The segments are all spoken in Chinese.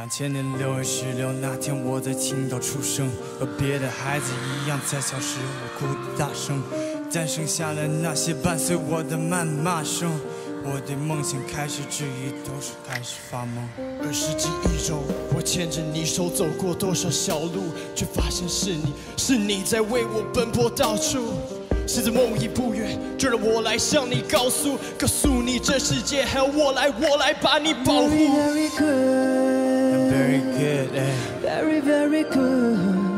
2000年6月16那天，我在青岛出生，和别的孩子一样，在小时候哭得大声，但剩下了那些伴随我的谩骂声。我对梦想开始质疑，都是开始发懵。 20世纪1周，我牵着你手走过多少小路，却发现是你在为我奔波到处。现在梦已不远，就让我来向你告诉你，这世界还要我来把你保护。 Very good, Very good, very very good,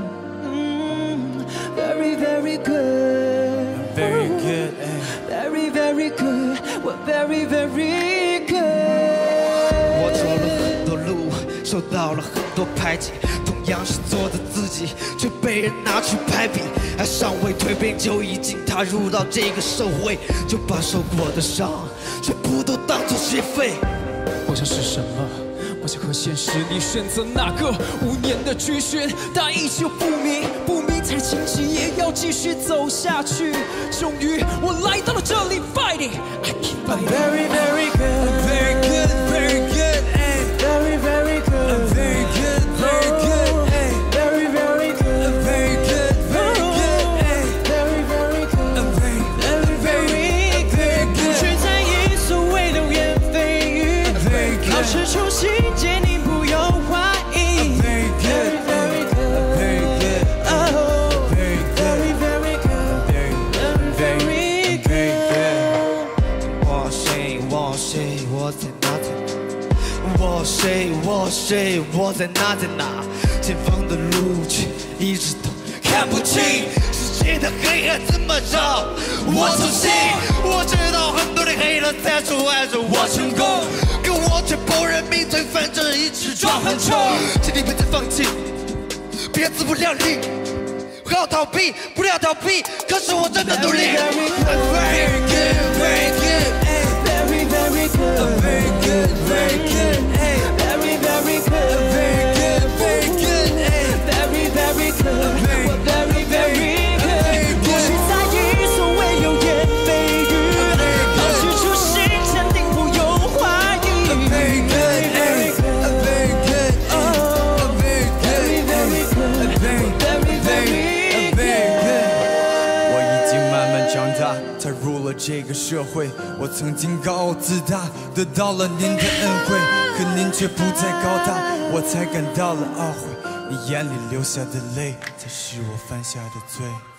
very very good, very good, very very good, we're very very good。 我走了很多路，受到了很多排挤，同样是做的自己，却被人拿去排比。还尚未蜕变，就已经踏入到这个社会，就把受过的伤全部都当作学费。 梦想是什么？梦想和现实，你选择哪个？5年的追寻，但依旧不明，不明才清晰，也要继续走下去。终于，我来到了这里 ，fighting， I keep fighting。 Very very good, very good, very good, very very good, very good, very good, very very good, very good, very good, very very good, very very good。不去在意所谓流言蜚语，保持初心，坚定不用怀疑。 Very good, very good, very good, oh, very good, very very good, very, very very good. 我谁我在哪在哪？我在哪？前方的路却一直都看不清，世界的黑暗怎么让我走心？我知道很多的黑人在阻碍着我成功，可我却不认命，推翻这一切装很穷。请你别再放弃，别自不量力，不要逃避，不要逃避，可是我真的努力。Very good, very good, very very good, Very good, very good, very very good, very good, very good, very very good, we're very very good。不去在意所谓流言蜚语，保持初心，坚定不用怀疑。 very good, very good, very good, very very good, very very good。 我已经慢慢长大，才入了这个社会。我曾经高傲自大，得到了您的恩惠，可您却不再高大，我才感到了懊悔。你眼里流下的泪，才是我犯下的罪。